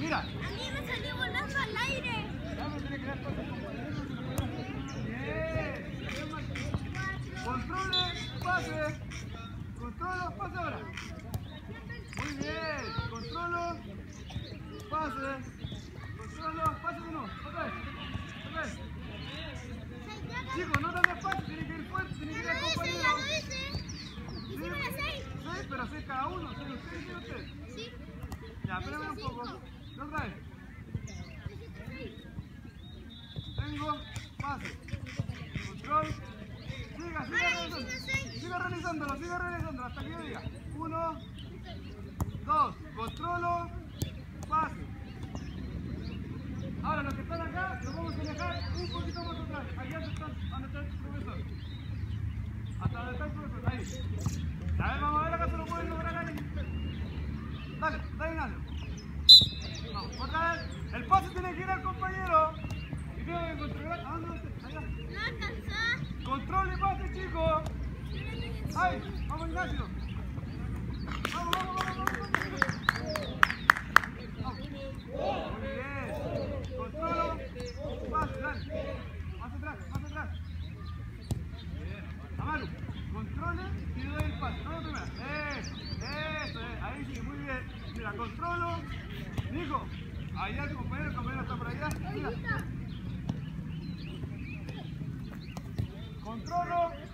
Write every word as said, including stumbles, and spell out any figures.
Mira. A mí me salió volando al aire. Vamos a tener que dar cosas como bien. Controle, pase. Controlo, pase ahora. Muy bien. Controlo, pase. Controlo, pase de nuevo. Otra vez. Otra vez. Chicos, no tan despacio, tienen que ir fuerte, tienen que ir acompañados. Ya lo hice. Hicimos las seis. seis, pero seis cada uno. seis ustedes y ustedes. Sí. Ya, espérame un poco. Otra vez. Tengo, pase. Control. Siga, siga realizando. Siga realizándolo, siga realizándolo hasta que yo diga. Uno, dos, controlo, pase. Ahora los que están acá, los vamos a alejar un poquito más atrás. Allá está, donde está el profesor. Hasta donde está el profesor, ahí. A ver, vamos a ver acá se lo pueden lograr ahí. Dale, dale, dale. Vamos, otra vez. El pase tiene que ir al compañero. Y tengo que controlar. ¿A dónde está? Allá. No alcanzó. Control y pase, chicos. ¡Ay! ¡Vamos, Ignacio! ¡Vamos, vamos, vamos, vamos! ¡Vamos! Muy bien. Controlo. Pase, dale. Más atrás, más atrás. Amaru, controle y le doy el pase. No, primero. Eso, eso, eh. Ahí sigue, muy bien. Mira, controlo. Nico, allá el compañero, el compañero está por allá. Mira. Controlo.